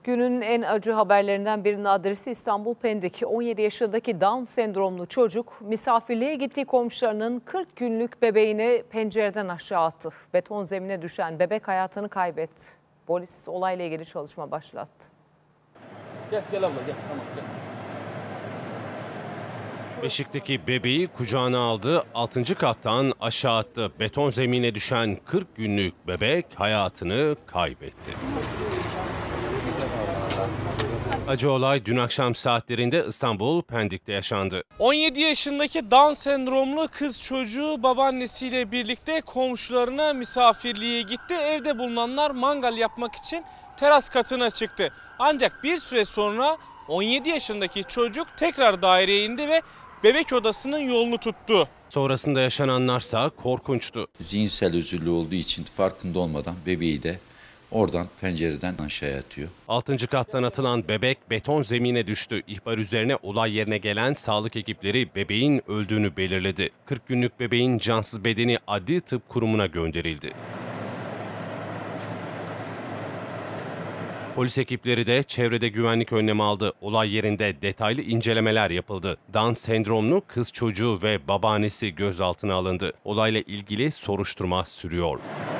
Günün en acı haberlerinden birinin adresi İstanbul Pendik. 17 yaşındaki Down sendromlu çocuk misafirliğe gittiği komşularının 40 günlük bebeğini pencereden aşağı attı. Beton zemine düşen bebek hayatını kaybetti. Polis olayla ilgili çalışma başlattı. Gel abla gel. Tamam gel. Beşik'teki bebeği kucağına aldı, 6. kattan aşağı attı. Beton zemine düşen 40 günlük bebek hayatını kaybetti. Acı olay dün akşam saatlerinde İstanbul Pendik'te yaşandı. 17 yaşındaki Down sendromlu kız çocuğu babaannesiyle birlikte komşularına misafirliğe gitti. Evde bulunanlar mangal yapmak için teras katına çıktı. Ancak bir süre sonra 17 yaşındaki çocuk tekrar daireye indi ve bebek odasının yolunu tuttu. Sonrasında yaşananlarsa korkunçtu. Zihinsel özürlü olduğu için farkında olmadan bebeği de oradan pencereden aşağıya atıyor. 6. kattan atılan bebek beton zemine düştü. İhbar üzerine olay yerine gelen sağlık ekipleri bebeğin öldüğünü belirledi. 40 günlük bebeğin cansız bedeni Adli Tıp Kurumu'na gönderildi. Polis ekipleri de çevrede güvenlik önlemi aldı. Olay yerinde detaylı incelemeler yapıldı. Down sendromlu kız çocuğu ve babaannesi gözaltına alındı. Olayla ilgili soruşturma sürüyor.